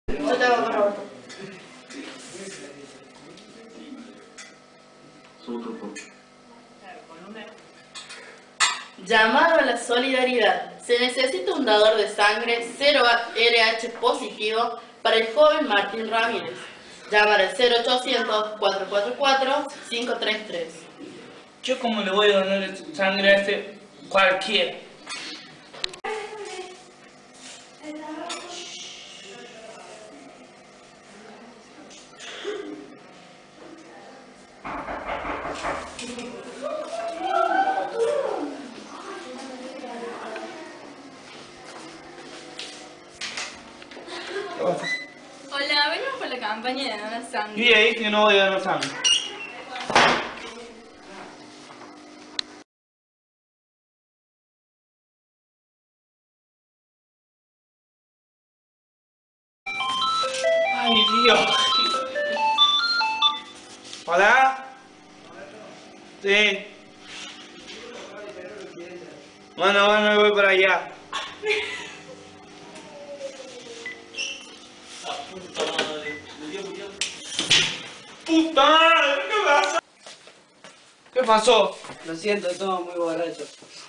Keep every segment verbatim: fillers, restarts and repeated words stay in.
Yo te hago con Roberto. Llamado a la solidaridad. Se necesita un dador de sangre cero R H positivo para el joven Martín Ramírez. Llamar al cero ochocientos, cuatro cuatro cuatro, cinco tres tres. ¿Yo cómo le voy a donar sangre a este cualquiera? Hola, venimos por la campaña de donar sangre. Y ahí que no voy a donar sangre. Ay, Dios. ¿Hola? Sí. Bueno, bueno, voy para allá. ¡Puta madre! ¿Qué pasa? ¿Qué pasó? Lo siento, estaba muy borracho.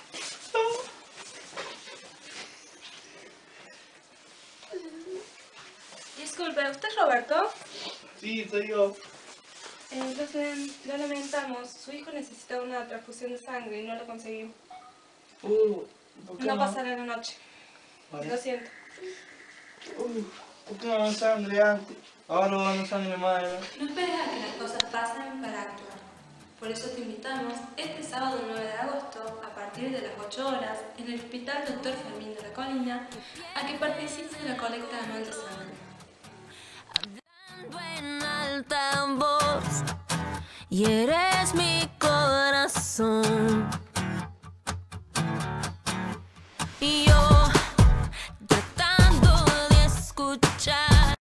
Disculpe, ¿usted es Roberto? Sí, soy yo. Entonces, lo lamentamos. Su hijo necesita una transfusión de sangre y no lo conseguimos. Uh, ¿por qué No no? pasará la noche. Vale. Lo siento. Uh, ¿por qué no donar sangre antes? Ahora no donar sangre más, ¿verdad? No esperes a que las cosas pasen para actuar. Por eso te invitamos este sábado nueve de agosto, a partir de las ocho horas, en el Hospital Doctor Fermín de la Colina, a que participes de la colecta anual de sangre. En alta voz, y eres mi corazón.